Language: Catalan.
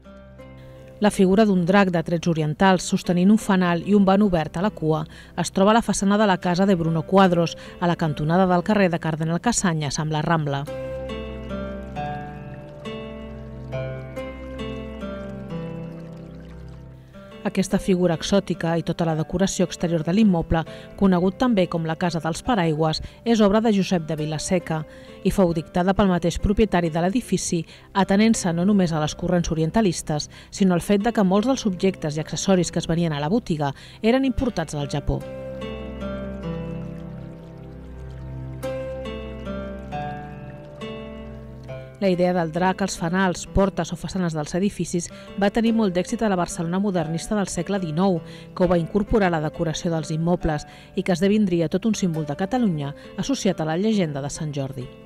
La figura d'un drac de trets orientals sostenint un fanal i un van obert a la cua es troba a la façana de la casa de Bruno Cuadros, a la cantonada del carrer de Cardenal Casañas amb la Rambla. Aquesta figura exòtica i tota la decoració exterior de l'immoble, conegut també com la Casa dels Paraigües, és obra de Josep de Vilaseca i fou dictada pel mateix propietari de l'edifici, atenent-se no només a les corrents orientalistes, sinó al fet que molts dels objectes i accessoris que es venien a la botiga eren importats del Japó. La idea del drac als fanals, portes o façanes dels edificis va tenir molt d'èxit a la Barcelona modernista del segle XIX, que ho va incorporar a la decoració dels immobles i que esdevindria tot un símbol de Catalunya associat a la llegenda de Sant Jordi.